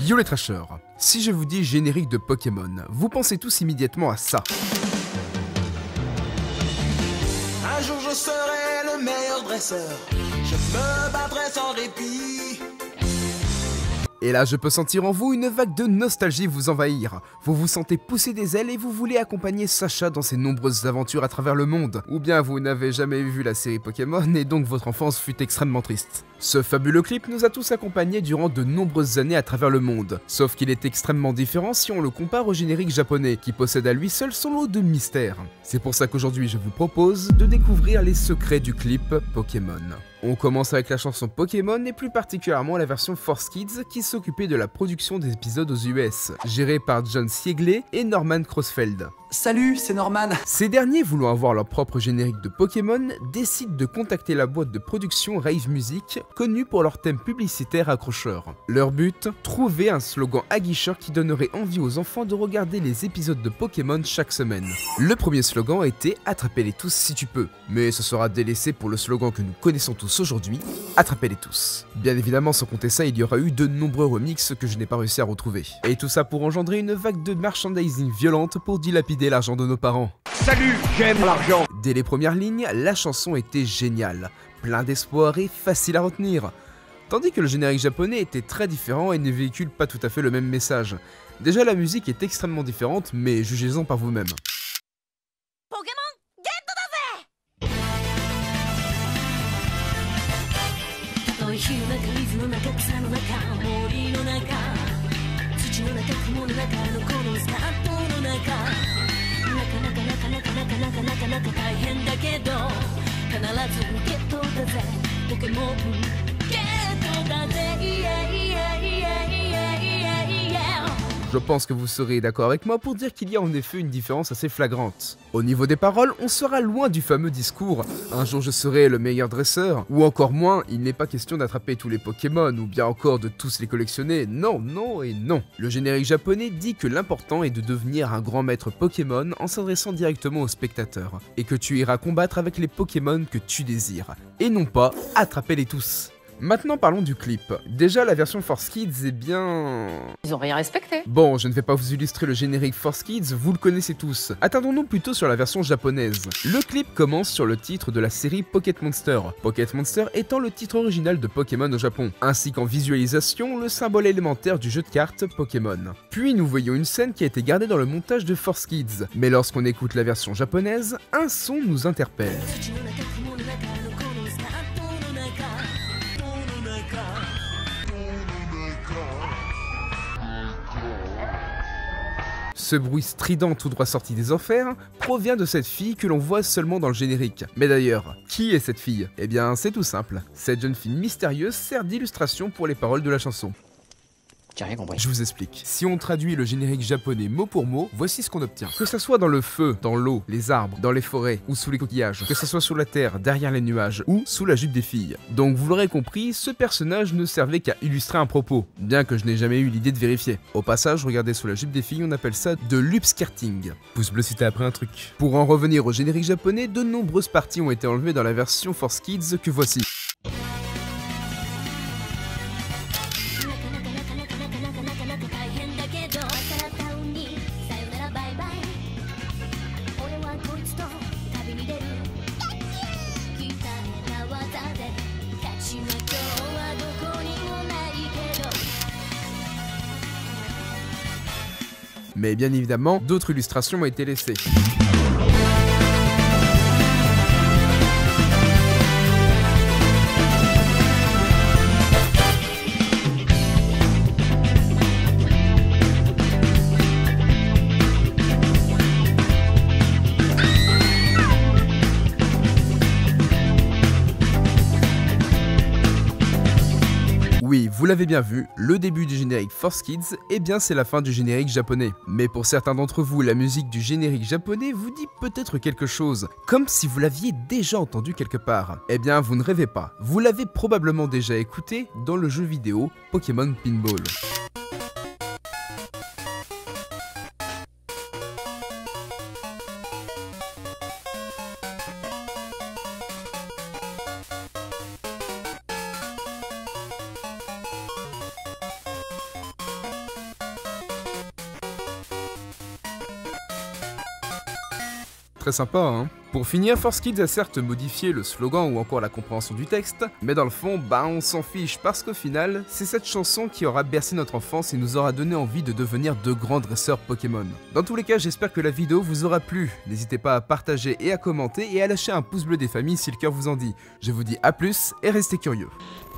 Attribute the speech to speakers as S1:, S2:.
S1: Yo les trashers, si je vous dis générique de Pokémon, vous pensez tous immédiatement à ça.
S2: Un jour je serai le meilleur dresseur, je me battrai sans répit.
S1: Et là, je peux sentir en vous une vague de nostalgie vous envahir. Vous vous sentez pousser des ailes et vous voulez accompagner Sacha dans ses nombreuses aventures à travers le monde. Ou bien vous n'avez jamais vu la série Pokémon et donc votre enfance fut extrêmement triste. Ce fabuleux clip nous a tous accompagnés durant de nombreuses années à travers le monde. Sauf qu'il est extrêmement différent si on le compare au générique japonais, qui possède à lui seul son lot de mystères. C'est pour ça qu'aujourd'hui je vous propose de découvrir les secrets du clip Pokémon. On commence avec la chanson Pokémon et plus particulièrement la version Force Kids qui s'occupait de la production des épisodes aux US, gérée par John Siegley et Norman Crossfeld.
S3: Salut, c'est Norman.
S1: Ces derniers, voulant avoir leur propre générique de Pokémon, décident de contacter la boîte de production Rave Music, connue pour leur thème publicitaire accrocheur. Leur but, trouver un slogan aguicheur qui donnerait envie aux enfants de regarder les épisodes de Pokémon chaque semaine. Le premier slogan était « Attrapez-les tous si tu peux », mais ce sera délaissé pour le slogan que nous connaissons tous aujourd'hui, « Attrapez-les tous ». Bien évidemment, sans compter ça, il y aura eu de nombreux remixes que je n'ai pas réussi à retrouver. Et tout ça pour engendrer une vague de merchandising violente pour dilapider l'argent de nos parents.
S4: Salut, j'aime l'argent.
S1: Dès les premières lignes, la chanson était géniale, plein d'espoir et facile à retenir. Tandis que le générique japonais était très différent et ne véhicule pas tout à fait le même message. Déjà la musique est extrêmement différente, mais jugez-en par vous-même. Je pense que vous serez d'accord avec moi pour dire qu'il y a en effet une différence assez flagrante. Au niveau des paroles, on sera loin du fameux discours « Un jour je serai le meilleur dresseur » ou encore moins « Il n'est pas question d'attraper tous les Pokémon » ou bien encore de tous les collectionner. Non, non et non. Le générique japonais dit que l'important est de devenir un grand maître Pokémon en s'adressant directement aux spectateurs et que tu iras combattre avec les Pokémon que tu désires et non pas attraper-les tous. Maintenant parlons du clip. Déjà la version Force Kids est bien...
S5: Ils ont rien respecté.
S1: Bon, je ne vais pas vous illustrer le générique Force Kids, vous le connaissez tous. Attendons-nous plutôt sur la version japonaise. Le clip commence sur le titre de la série Pocket Monster. Pocket Monster étant le titre original de Pokémon au Japon, ainsi qu'en visualisation le symbole élémentaire du jeu de cartes Pokémon. Puis nous voyons une scène qui a été gardée dans le montage de Force Kids, mais lorsqu'on écoute la version japonaise, un son nous interpelle. Ce bruit strident tout droit sorti des enfers provient de cette fille que l'on voit seulement dans le générique. Mais d'ailleurs, qui est cette fille? Eh bien, c'est tout simple. Cette jeune fille mystérieuse sert d'illustration pour les paroles de la chanson.
S5: J'ai rien compris.
S1: Je vous explique. Si on traduit le générique japonais mot pour mot, voici ce qu'on obtient. Que ça soit dans le feu, dans l'eau, les arbres, dans les forêts ou sous les coquillages, que ça soit sur la terre, derrière les nuages ou sous la jupe des filles. Donc vous l'aurez compris, ce personnage ne servait qu'à illustrer un propos, bien que je n'ai jamais eu l'idée de vérifier. Au passage, regardez sous la jupe des filles, on appelle ça de l'upskirting. Pouce bleu si t'as appris un truc. Pour en revenir au générique japonais, de nombreuses parties ont été enlevées dans la version Force Kids que voici. Mais bien évidemment, d'autres illustrations ont été laissées. Oui, vous l'avez bien vu, le début du générique Force Kids, eh bien c'est la fin du générique japonais. Mais pour certains d'entre vous, la musique du générique japonais vous dit peut-être quelque chose, comme si vous l'aviez déjà entendu quelque part. Eh bien vous ne rêvez pas, vous l'avez probablement déjà écouté dans le jeu vidéo Pokémon Pinball. Très sympa, hein. Pour finir, Force Kids a certes modifié le slogan ou encore la compréhension du texte, mais dans le fond, on s'en fiche parce qu'au final, c'est cette chanson qui aura bercé notre enfance et nous aura donné envie de devenir de grands dresseurs Pokémon. Dans tous les cas, j'espère que la vidéo vous aura plu. N'hésitez pas à partager et à commenter et à lâcher un pouce bleu des familles si le cœur vous en dit. Je vous dis à plus et restez curieux.